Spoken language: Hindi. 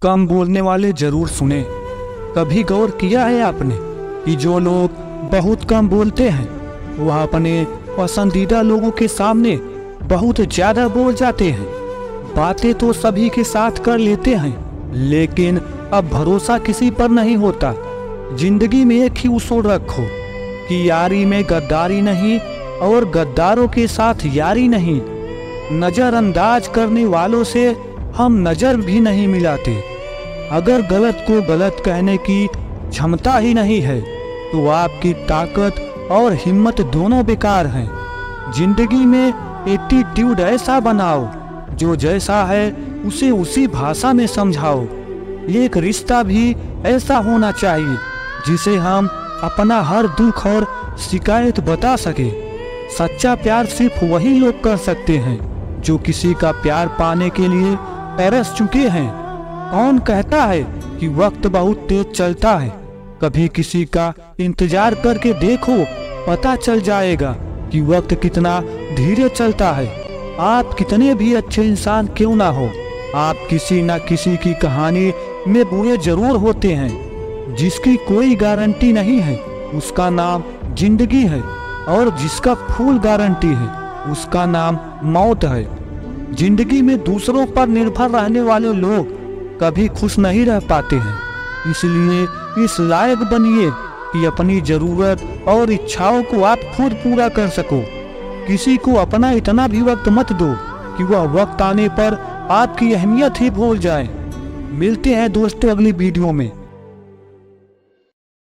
कम बोलने वाले जरूर सुने। कभी गौर किया है आपने कि जो लोग बहुत कम बोलते हैं वह अपने पसंदीदा लोगों के सामने बहुत ज्यादा बोल जाते हैं। बातें तो सभी के साथ कर लेते हैं, लेकिन अब भरोसा किसी पर नहीं होता। जिंदगी में एक ही उसूल रखो कि यारी में गद्दारी नहीं और गद्दारों के साथ यारी नहीं। नजरअंदाज करने वालों से हम नजर भी नहीं मिलाते। अगर गलत को गलत कहने की क्षमता ही नहीं है तो आपकी ताकत और हिम्मत दोनों बेकार हैं। जिंदगी में एटीट्यूड ऐसा बनाओ जो जैसा है उसे उसी भाषा में समझाओ। एक रिश्ता भी ऐसा होना चाहिए जिसे हम अपना हर दुख और शिकायत बता सके। सच्चा प्यार सिर्फ वही लोग कर सकते हैं जो किसी का प्यार पाने के लिए तरस चुके हैं। कौन कहता है कि वक्त बहुत तेज चलता है? कभी किसी का इंतजार करके देखो, पता चल जाएगा कि वक्त कितना धीरे चलता है। आप कितने भी अच्छे इंसान क्यों ना हो, आप किसी न किसी की कहानी में बुरे जरूर होते हैं। जिसकी कोई गारंटी नहीं है उसका नाम जिंदगी है, और जिसका फुल गारंटी है उसका नाम मौत है। जिंदगी में दूसरों पर निर्भर रहने वाले लोग कभी खुश नहीं रह पाते हैं। इसलिए इस लायक बनिए कि अपनी जरूरत और इच्छाओं को आप खुद पूरा कर सको। किसी को अपना इतना भी वक्त मत दो कि वह वक्त आने पर आपकी अहमियत ही भूल जाए। मिलते हैं दोस्तों अगली वीडियो में।